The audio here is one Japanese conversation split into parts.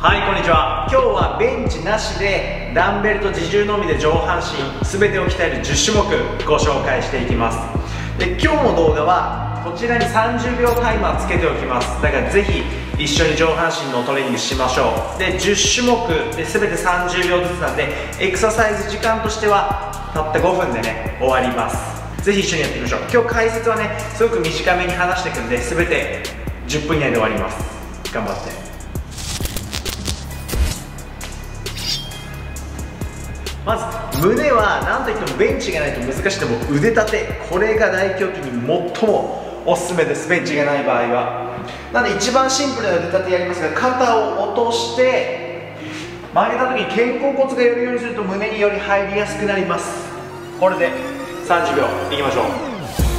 はい、こんにちは。今日はベンチなしでダンベルと自重のみで上半身全てを鍛える10種目ご紹介していきます。で、今日の動画はこちらに30秒タイマーつけておきます。だからぜひ一緒に上半身のトレーニングしましょう。で、10種目で全て30秒ずつなんで、エクササイズ時間としてはたった5分でね終わります。ぜひ一緒にやっていきましょう。今日解説はねすごく短めに話していくんで、全て10分以内で終わります。頑張って。まず胸は何といってもベンチがないと難しくても腕立て、これが大胸筋に最もおすすめです。ベンチがない場合は。なので一番シンプルな腕立てやりますが、肩を落として曲げた時に肩甲骨が寄るようにすると胸により入りやすくなります。これで30秒いきましょう。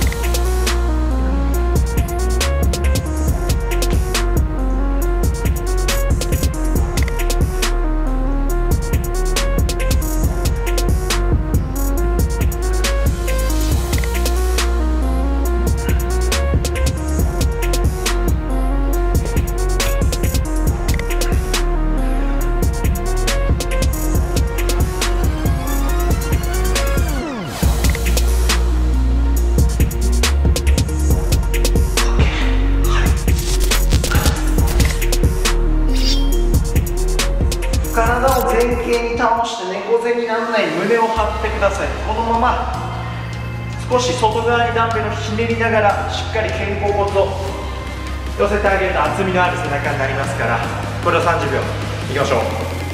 体を前傾に倒して猫背にならない胸を張ってください。このまま少し外側にダンベルをひねりながらしっかり肩甲骨を寄せてあげると厚みのある背中になりますから、これを30秒いきましょう。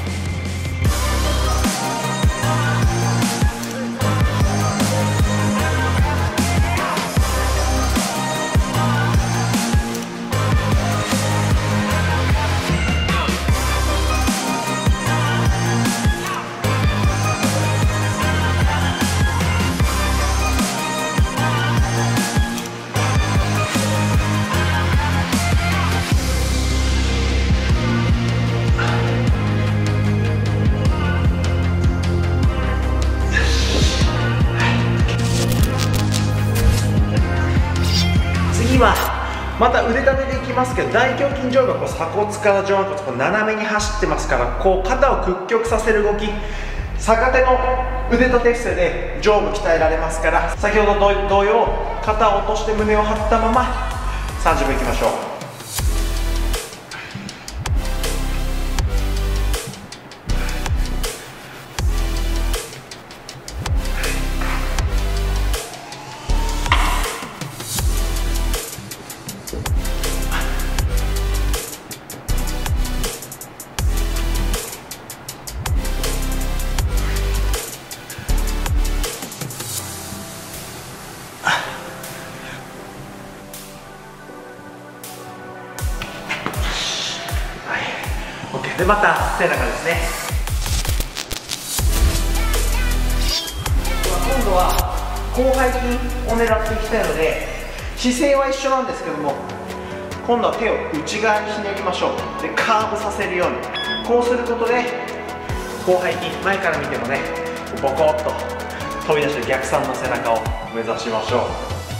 また腕立てでいきますけど、大胸筋上部はこう鎖骨から上腕骨こう斜めに走ってますから、こう肩を屈曲させる動き、逆手の腕立て伏せで上部鍛えられますから、先ほど同様肩を落として胸を張ったまま30秒いきましょう。で、また背中ですね。今度は広背筋を狙っていきたいので、姿勢は一緒なんですけども、今度は手を内側にひねりましょう。で、カーブさせるように、こうすることで広背筋、前から見てもねボコッと飛び出して逆三の背中を目指しましょう。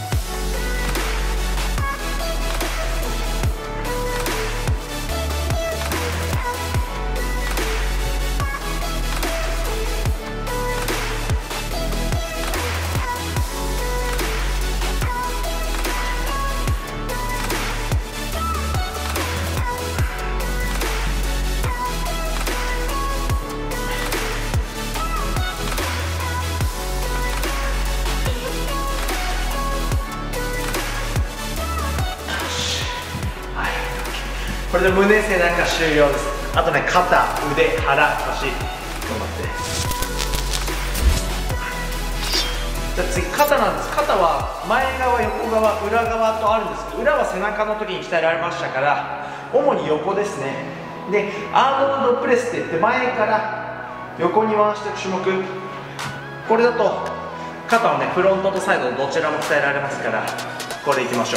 これで胸背中終了です。あとね、肩、腕、腹、足頑張って。じゃあ次肩なんです。肩は前側、横側、裏側とあるんですけど、裏は背中の時に鍛えられましたから、主に横ですね。で、アーノルドプレスっていって前から横に回していく種目、これだと肩はねフロントとサイドどちらも鍛えられますから、これいきましょう。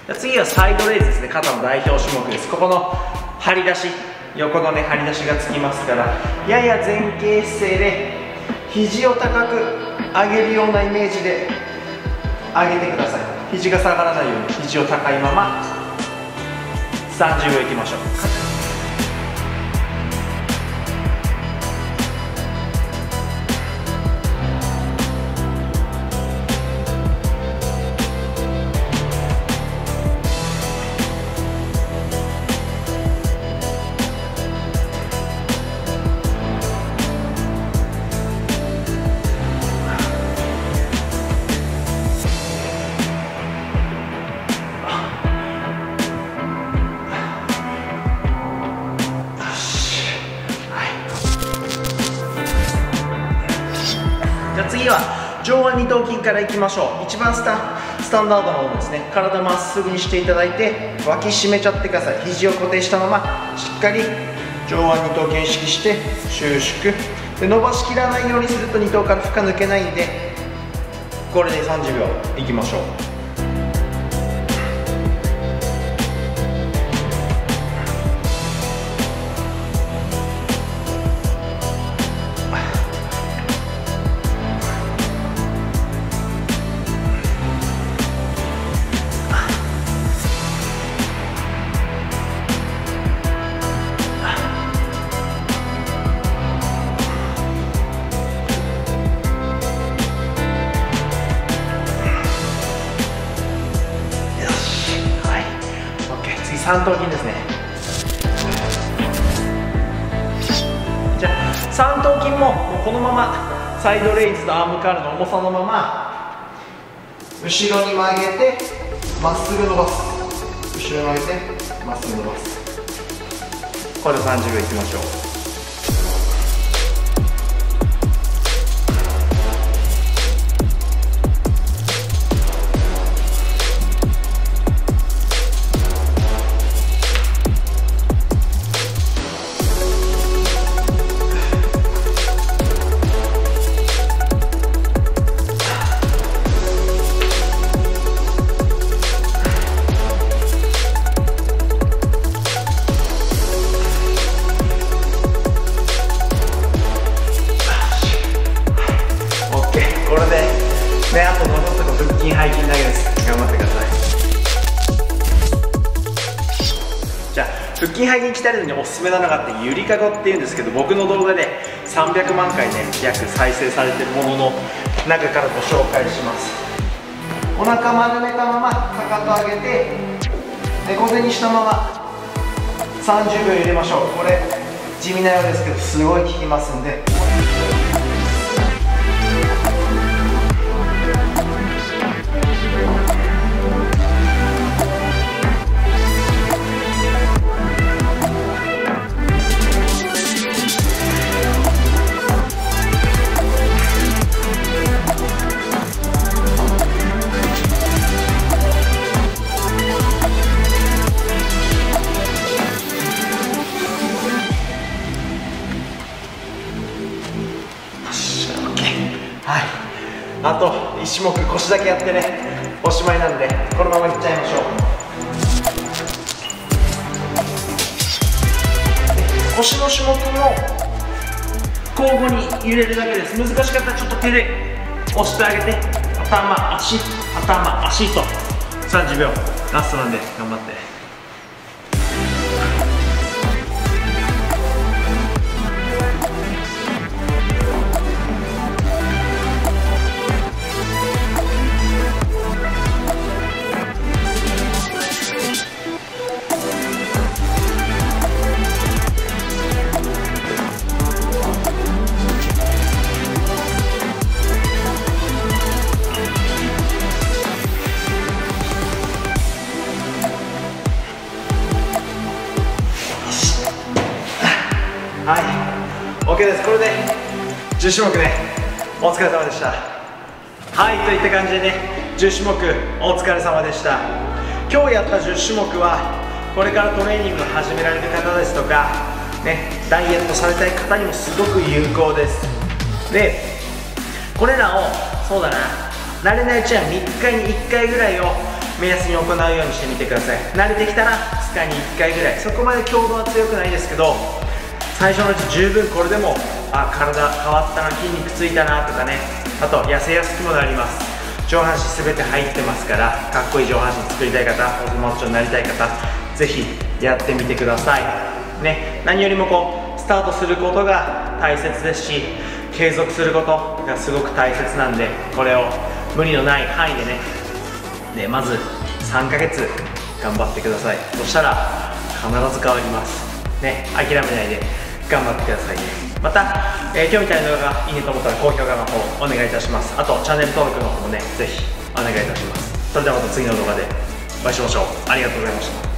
次はサイドレイズですね。肩の代表種目です。ここの張り出し、横のね張り出しがつきますから、やや前傾姿勢で肘を高く上げるようなイメージで上げてください。肘が下がらないように肘を高いまま30秒いきましょう。次は上腕二頭筋からいきましょう。一番スタンダードの方ですね。体まっすぐにしていただいて、脇締めちゃってください。肘を固定したまましっかり上腕二頭筋意識して収縮で、伸ばしきらないようにすると二頭から負荷抜けないんで、これで30秒いきましょう。三頭筋ですね。じゃあ三頭筋もこのままサイドレイズとアームカールの重さのまま後ろに曲げてまっすぐ伸ばす、後ろに曲げてまっすぐ伸ばす。これで30秒いきましょう。これでね、あと残すとこ腹筋背筋だけです。頑張ってください。じゃあ腹筋背筋鍛えるのにおすすめなのがあって、ゆりかごっていうんですけど、僕の動画で300万回ね約再生されてるものの中からご紹介します。お腹丸めたままかかと上げて猫背にしたまま30秒入れましょう。これ地味なようですけどすごい効きますんで。はい、あと1種目腰だけやってねおしまいなんで、このままいっちゃいましょう。腰の種目も交互に揺れるだけです。難しかったらちょっと手で押してあげて、頭足頭足と30秒ラストなんで頑張って。はい、OK です。これで10種目ね、お疲れ様でした。はい、といった感じでね、10種目お疲れ様でした。今日やった10種目はこれからトレーニング始められる方ですとかね、ダイエットされたい方にもすごく有効です。で、これらをそうだな、慣れないうちは3日に1回ぐらいを目安に行うようにしてみてください。慣れてきたら2日に1回ぐらい、そこまで強度は強くないですけど、最初のうち十分これでも体変わったな、筋肉ついたなとかね、あと痩せやすくもなります。上半身全て入ってますから、かっこいい上半身作りたい方、細マッチョになりたい方、ぜひやってみてくださいね。何よりもスタートすることが大切ですし、継続することがすごく大切なんで、これを無理のない範囲でね、まず3ヶ月頑張ってください。そしたら必ず変わりますね。諦めないで頑張ってくださいね。また、今日みたいな動画がいいねと思ったら高評価の方お願いいたします。あとチャンネル登録の方もね、ぜひお願いいたします。それではまた次の動画でお会いしましょう。ありがとうございました。